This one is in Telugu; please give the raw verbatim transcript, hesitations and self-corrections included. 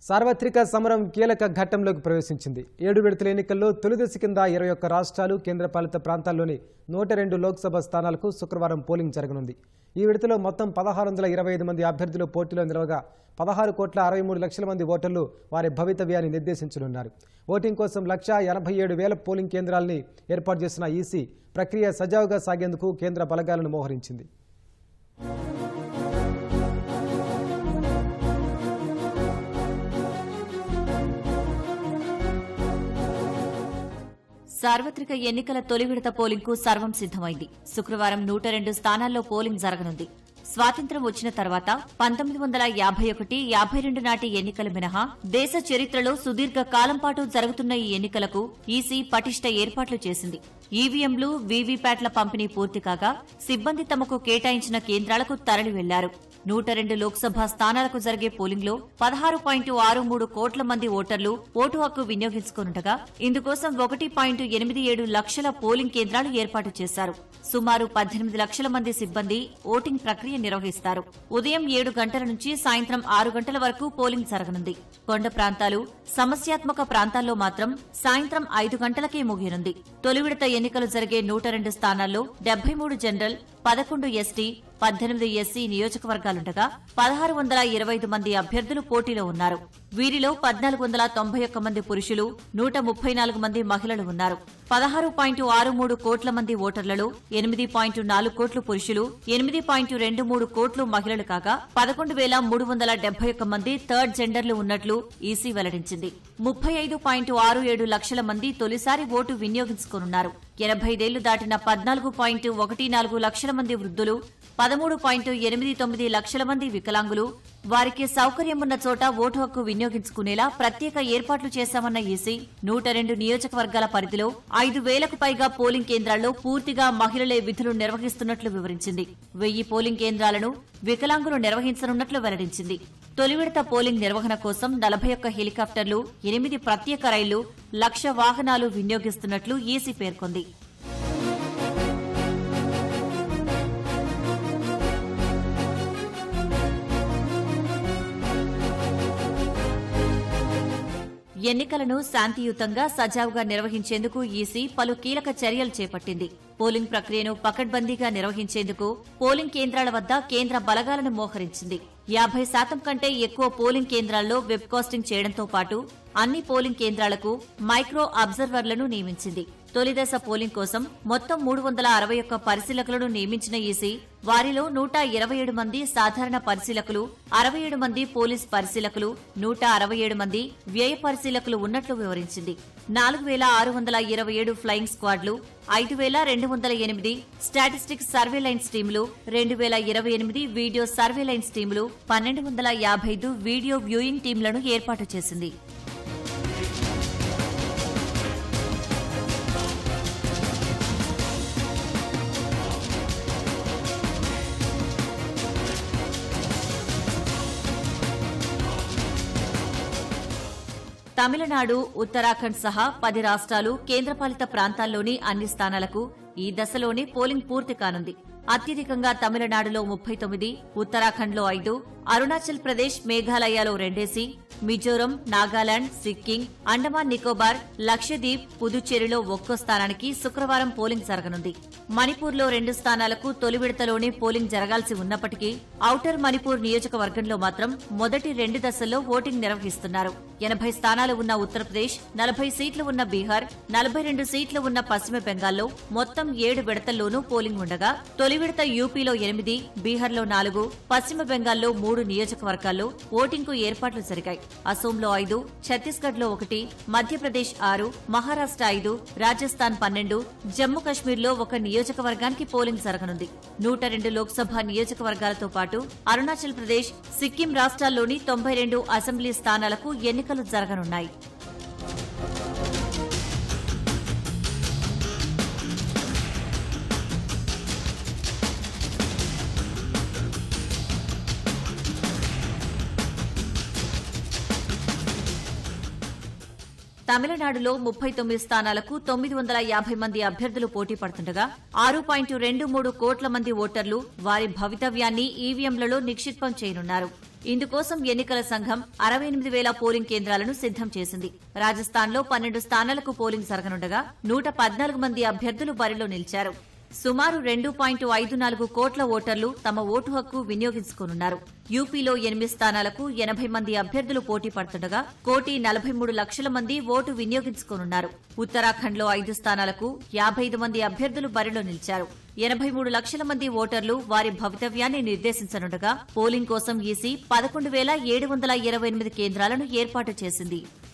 సార్వత్రిక సమరం కీలక ఘట్టంలోకి ప్రవేశించింది. ఏడు విడతల ఎన్నికల్లో తొలి దశ కింద ఇరవై ఒక్క రాష్ట్రాలు కేంద్రపాలిత ప్రాంతాల్లోని నూట రెండు లోక్సభ స్థానాలకు శుక్రవారం పోలింగ్ జరగనుంది. ఈ విడతలో మొత్తం పదహారు వందల ఇరవై ఐదు మంది అభ్యర్థులు పోటీలో నిలవగా పదహారు కోట్ల అరవై మూడు లక్షల మంది ఓటర్లు వారి భవితవ్యాన్ని నిర్దేశించనున్నారు. ఓటింగ్ కోసం లక్ష ఎనభై ఏడు వేల పోలింగ్ కేంద్రాలని ఏర్పాటు చేసిన ఈసీ ప్రక్రియ సజావుగా సాగేందుకు కేంద్ర బలగాలను మోహరించింది. సార్వత్రిక ఎన్నికల తొలి విడత పోలింగ్ కు సర్వం సిద్దమైంది. శుక్రవారం నూట రెండు స్థానాల్లో పోలింగ్ జరగనుంది. స్వాతంత్ర్యం వచ్చిన తర్వాత పంతొమ్మిది వందల యాభై ఒకటి యాభై రెండు నాటి ఎన్నికలు మినహా దేశ చరిత్రలో సుదీర్ఘ కాలం పాటు జరుగుతున్న ఈ ఎన్నికలకు ఈసీ పటిష్ట ఏర్పాట్లు చేసింది. ఈవీఎంలు, వీవీప్యాట్ల పంపిణీ పూర్తి కాగా సిబ్బంది తమకు కేటాయించిన కేంద్రాలకు తరలి వెళ్లారు. నూట రెండు లోక్సభ స్థానాలకు జరిగే పోలింగ్లో పదహారు పాయింట్ ఆరు మూడు కోట్ల మంది ఓటర్లు ఓటు హక్కు వినియోగించుకోనుండగా ఇందుకోసం ఒకటి పాయింట్ ఎనిమిది ఏడు లక్షల పోలింగ్ కేంద్రాలు ఏర్పాటు చేశారు. సుమారు పద్దెనిమిది లక్షల మంది సిబ్బంది ఓటింగ్ ప్రక్రియ నిర్వహిస్తారు. ఉదయం ఏడు గంటల నుంచి సాయంత్రం ఆరు గంటల వరకు పోలింగ్ జరగనుంది. కొండ ప్రాంతాలు, సమస్యాత్మక ప్రాంతాల్లో మాత్రం సాయంత్రం ఐదు గంటలకే ముగియనుంది. తొలి విడత ఎన్నికలు జరిగే నూట రెండు స్థానాల్లో డెబ్బై మూడు జనరల్, పదకొండు ఎస్టీ, పద్దెనిమిది ఎస్సీ నియోజకవర్గాలుండగా పదహారు వందల ఇరవై ఐదు మంది అభ్యర్థులు పోటీలో ఉన్నారు. వీరిలో పద్నాలుగు వందల తొంభై ఒక్క మంది పురుషులు, నూట ముప్పై నాలుగు మంది మహిళలు ఉన్నారు. పదహారు పాయింట్ ఆరు మూడు కోట్ల మంది ఓటర్లలో ఎనిమిది పాయింట్ నాలుగు కోట్లు పురుషులు, ఎనిమిది పాయింట్ రెండు మూడు కోట్లు మహిళలు కాగా పదకొండు వేల మూడు వందల డెబ్బై ఒక్క మంది థర్డ్ జెండర్లు ఉన్నట్లు ఈసీ వెల్లడించింది. ముప్పై ఐదు పాయింట్ ఆరు ఏడు లక్షల మంది తొలిసారి ఓటు వినియోగించుకోనున్నారు. ఎనభై ఐదేళ్లు దాటిన పద్నాలుగు పాయింట్ ఒకటి నాలుగు లక్షల మంది వృద్ధులు, పదమూడు పాయింట్ ఎనిమిది తొమ్మిది లక్షల మంది వికలాంగులు, వారికి సౌకర్యం ఉన్న చోట ఓటు హక్కు వినియోగించుకునేలా ప్రత్యేక ఏర్పాట్లు చేశామన్న ఈసీ నూట రెండు నియోజకవర్గాల పరిధిలో ఐదు వేలకు పైగా పోలింగ్ కేంద్రాల్లో పూర్తిగా మహిళలే విధులు నిర్వహిస్తున్నట్లు వివరించింది. వెయ్యి పోలింగ్ కేంద్రాలను వికలాంగులు నిర్వహించనున్నట్లు వెల్లడించింది. తొలి విడత పోలింగ్ నిర్వహణ కోసం నలభై ఒక్క హెలికాప్టర్లు, ఎనిమిది ప్రత్యేక రైళ్లు, లక్ష వాహనాలు వినియోగిస్తున్నట్లు ఈసీ పేర్కొంది. ఎన్నికలను శాంతియుతంగా సజావుగా నిర్వహించేందుకు ఈసీ పలు కీలక చర్యలు చేపట్టింది. పోలింగ్ ప్రక్రియను పకడ్బందీగా నిర్వహించేందుకు పోలింగ్ కేంద్రాల వద్ద కేంద్ర బలగాలను మోహరించింది. యాభై శాతం కంటే ఎక్కువ పోలింగ్ కేంద్రాల్లో వెబ్కాస్టింగ్ చేయడంతో పాటు అన్ని పోలింగ్ కేంద్రాలకు మైక్రో అబ్జర్వర్లను నియమించింది. తొలిదశ పోలింగ్ కోసం మొత్తం మూడు వందల అరవై ఒక్క పరిశీలకులను నియమించిన ఈసీ వారిలో నూట ఇరవై ఏడు మంది సాధారణ పరిశీలకులు, అరవై ఏడు మంది పోలీస్ పరిశీలకులు, నూట అరవై ఏడు మంది వ్యయ పరిశీలకులు ఉన్నట్లు వివరించింది. నాలుగు వేల ఆరు వందల ఇరవై ఏడు ఫ్లయింగ్ స్క్వాడ్లు, ఐదు వేల రెండు వందల ఎనిమిది స్టాటిస్టిక్స్ సర్వేలైన్స్ టీంలు, రెండు వేల ఇరవై ఎనిమిది వీడియో సర్వేలైన్స్ టీంలు, పన్నెండు వందల యాభై ఐదు వీడియో వ్యూయింగ్ టీంలను ఏర్పాటు చేసింది. తమిళనాడు, ఉత్తరాఖండ్ సహా పది రాష్ట్రాలు, కేంద్రపాలిత ప్రాంతాల్లోని అన్ని స్థానాలకు ఈ దశలోనే పోలింగ్ పూర్తి కానుంది. అత్యధికంగా తమిళనాడులో ముప్పై తొమ్మిది, ఉత్తరాఖండ్లో ఐదు, అరుణాచల్ ప్రదేశ్, మేఘాలయలో రెండేసి, మిజోరం, నాగాలాండ్, సిక్కిం, అండమాన్ నికోబార్, లక్షద్వీప్, పుదుచ్చేరిలో ఒక్కో స్థానానికి శుక్రవారం పోలింగ్ జరగనుంది. మణిపూర్లో రెండు స్థానాలకు తొలి విడతలోనే పోలింగ్ జరగాల్సి ఉన్నప్పటికీ ఔటర్ మణిపూర్ నియోజకవర్గంలో మాత్రం మొదటి రెండు దశల్లో ఓటింగ్ నిర్వహిస్తున్నారు. ఎనభై స్థానాలు ఉన్న ఉత్తరప్రదేశ్, నలభై సీట్లు ఉన్న బీహార్, నలభై రెండు సీట్లు ఉన్న పశ్చిమ బెంగాల్లో మొత్తం ఏడు విడతల్లోనూ పోలింగ్ ఉండగా తొలి విడత యూపీలో ఎనిమిది, బీహార్లో నాలుగు, పశ్చిమ బెంగాల్లో మూడు నియోజకవర్గాల్లో ఓటింగ్కు ఏర్పాట్లు జరిగాయి. అసోంలో ఐదు, ఛత్తీస్గఢ్లో ఒకటి, మధ్యప్రదేశ్ ఆరు, మహారాష్ట్ర ఐదు, రాజస్థాన్ పన్నెండు, జమ్మూ కశ్మీర్లో ఒక నియోజకవర్గానికి పోలింగ్ జరగనుంది. నూట రెండు లోక్సభ నియోజకవర్గాలతో పాటు అరుణాచల్ ప్రదేశ్, సిక్కిం రాష్ట్రాల్లోని తొంభై రెండు అసెంబ్లీ స్థానాలకు ఎన్నికలు జరగనున్నాయి. తమిళనాడులో ముప్పై తొమ్మిది స్థానాలకు తొమ్మిది వందల యాభై మంది అభ్యర్థులు పోటీ పడుతుండగా ఆరు పాయింట్ రెండు మూడు కోట్ల మంది ఓటర్లు వారి భవితవ్యాన్ని ఈవీఎంలలో నిక్షిప్తం చేయనున్నారు. ఇందుకోసం ఎన్నికల సంఘం అరవై ఎనిమిది వేల పోలింగ్ కేంద్రాలను సిద్దం చేసింది. రాజస్థాన్లో పన్నెండు స్థానాలకు పోలింగ్ జరగనుండగా నూట పద్నాలుగు మంది అభ్యర్థులు బరిలో నిలిచారు. సుమారు రెండు పాయింట్ ఐదు నాలుగు కోట్ల ఓటర్లు తమ ఓటు హక్కు వినియోగించుకోనున్నారు. యూపీలో ఎనిమిది స్థానాలకు ఎనభై మంది అభ్యర్థులు పోటీ పడుతుండగా కోటి నలభై మూడు లక్షల మంది ఓటు వినియోగించుకోనున్నారు. ఉత్తరాఖండ్లో ఐదు స్థానాలకు యాభై ఐదు మంది అభ్యర్థులు బరిలో నిలిచారు. ఎనభై మూడు లక్షల మంది ఓటర్లు వారి భవితవ్యాన్ని నిర్దేశించనుండగా పోలింగ్ కోసం ఈసీ పదకొండు వేల ఏడు వందల ఇరవై ఎనిమిది కేంద్రాలను ఏర్పాటు చేసింది.